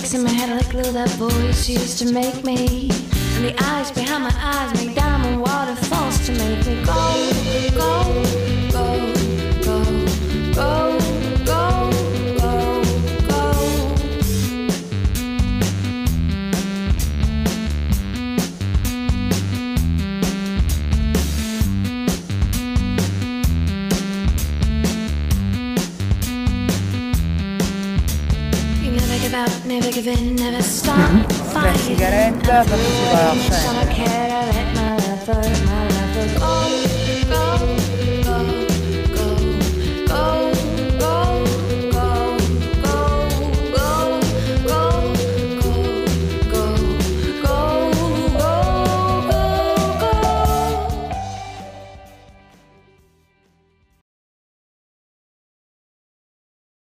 sticks in my head like glue. That voice used to make me, and the eyes behind my eyes make diamond waterfalls to make me go, go, go, go, go, go, go, go. You never give up, never give in, never stop fighting. Sigaretta, poi si va a scendere. Care, I let my love go, go.